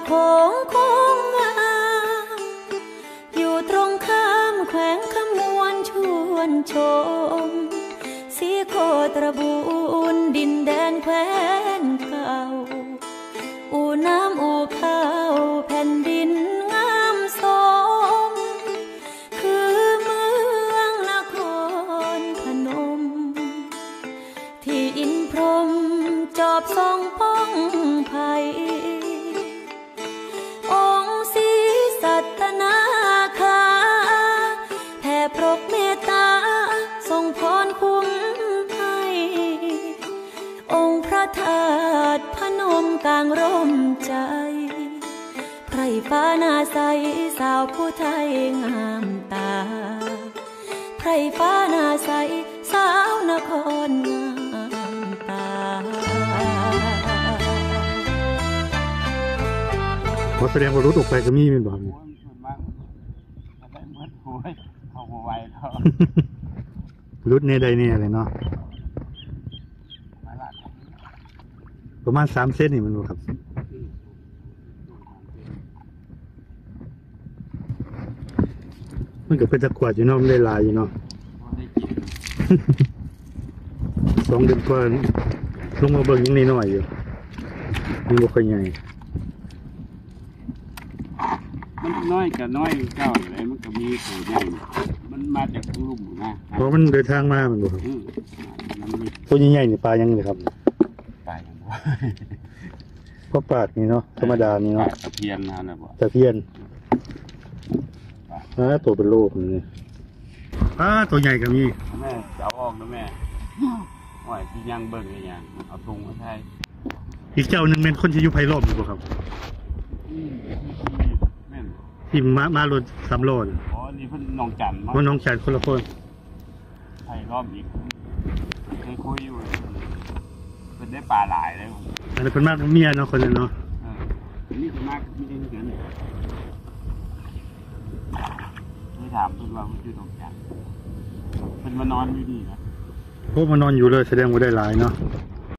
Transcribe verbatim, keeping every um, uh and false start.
โขงคงงามอยู่ตรงข้ามแขวงขมวนชวนชมสีโคตรบูนดินแดนแคว้นเก่าอู่น้ำอู่ข้าวแผ่นดินงามสมคือเมืองนครพนมที่อินพรหมจอบทรงป้องภัยองค์ศรีสัตนาคาแผ่ปรกเมตตาทรงพรคุ้มให้องค์พระธาตุพนมกลางร่มใจไพรฟ้าหน้าใสสาวผู้ไทยงามตาไพรฟ้าหน้าใสสาวนครงามตาพอแสดงว่ารุดออกไปก็มีเป็นบ่มีรุดเนี่ยใดเนี่ยเลยเนาะประมาณสามเซนนี่มันบ่ครับมันก็เป็นตะกวดอยู่เนาะมันได้ลายอยู่เนาะสองเดือนก่อนลงมาเบิ่งยังน้อยๆอยู่มันบ่ค่อยใหญ่มันน้อยกับน้อยเจ้าอะไรมันก็มีตัวใหญ่มันมาจากกลุ่มนะเพราะมันเดินทางมามันบ่ครับตัวใหญ่ๆนี่ปลายังนี่ครับปลายังก็ปลาดนี่เนาะธรรมดานี่เนาะตะเพียนนะนะบ่ตะเพียนอ่าตัวเป็นโลกนี่อ่าตัวใหญ่ก็มีแม่จะเอาออกนะแม่หอยที่ยังเบิ่งอะไรอย่างเอาถุงมาใช้อีกเจ้าหนึ่งเป็นคนที่อยู่ไพโรจน์อยู่ครับที่มามาลดสามโลนอ๋อนี่เพิ่นน้องจันมันน้องจันคนละคนไพรอบอีกเคยคุยอยู่เพิ่นได้ปลาหลายเลยอันนี้เป็นมากเมียเนาะคนนั้นเนาะนี่เป็นมากมีได้เงินไม่ถามเพิ่นว่าเพิ่นอยู่น้องจันเพิ่นมานอนอยู่นี่นะพวกมานอนอยู่เลยแสดงว่าได้หลายเนาะ